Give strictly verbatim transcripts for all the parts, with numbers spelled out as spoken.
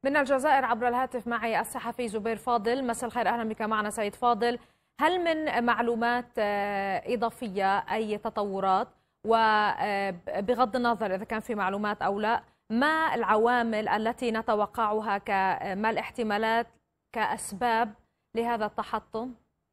من الجزائر عبر الهاتف معي الصحفي زبير فاضل. مساء الخير، أهلا بك معنا سيد فاضل. هل من معلومات إضافية أي تطورات، وبغض النظر إذا كان في معلومات أو لا، ما العوامل التي نتوقعها كما الاحتمالات كأسباب لهذا التحطم؟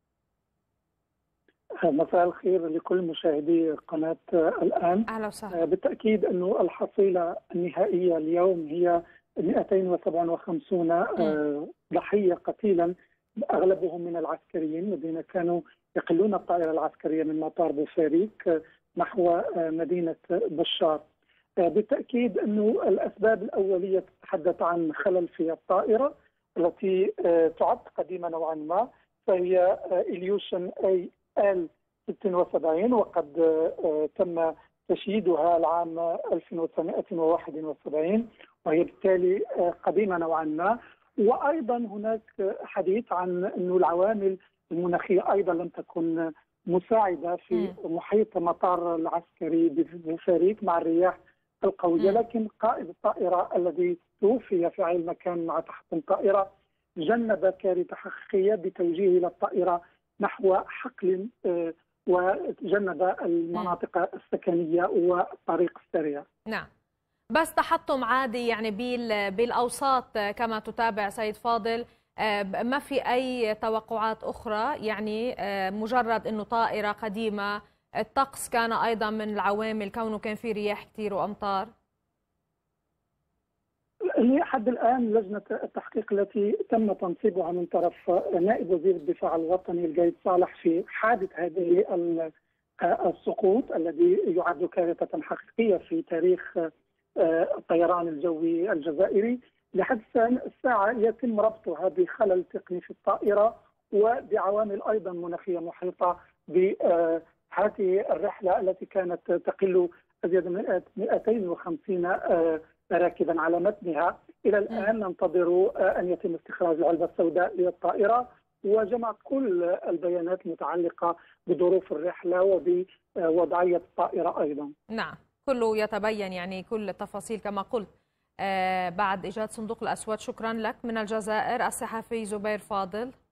مساء الخير لكل مشاهدي قناة الآن. أهلا وسهلا. بالتأكيد أن الحصيلة النهائية اليوم هي مئتين وسبعة وخمسين ضحية قتيلا، أغلبهم من العسكريين الذين كانوا يقلون الطائرة العسكرية من مطار بوفاريك نحو مدينة بشار. بالتأكيد أن الأسباب الأولية تتحدث عن خلل في الطائرة التي تعد قديمة نوعا ما، فهي إليوشن أي آل ستة وسبعين، وقد تم تشييدها العام ألف وتسعمئة وواحد وسبعين، وهي بالتالي قديمة نوعا ما. وأيضا هناك حديث عن أن العوامل المناخية أيضا لم تكن مساعدة في محيط مطار العسكري بوفاريك مع الرياح القوية، لكن قائد الطائرة الذي توفي في عين المكان مع تحطم الطائرة جنب كارثة حقيقية بتوجيهه إلى الطائرة نحو حقل وجنب المناطق السكنية والطريق السريع. نعم، بس تحطم عادي يعني بالأوساط كما تتابع سيد فاضل، ما في أي توقعات أخرى؟ يعني مجرد أنه طائرة قديمة، الطقس كان أيضا من العوامل كونه كان في رياح كثير وأمطار؟ لحد الآن لجنة التحقيق التي تم تنصيبها من طرف نائب وزير الدفاع الوطني القايد صالح في حادث هذه السقوط الذي يعد كارثة حقيقية في تاريخ الطيران الجوي الجزائري، لحد الساعة يتم ربطها بخلل تقني في الطائرة وبعوامل أيضا مناخية محيطة بهذه الرحلة التي كانت تقل أزيد من مئتين وخمسين راكبا على متنها. إلى الآن ننتظر أن يتم استخراج العلبة السوداء للطائرة وجمع كل البيانات المتعلقة بظروف الرحلة وبوضعية الطائرة أيضا. نعم، كله يتبين يعني كل التفاصيل كما قلت آه بعد إيجاد صندوق الأسود. شكرا لك من الجزائر الصحفي زبير فاضل.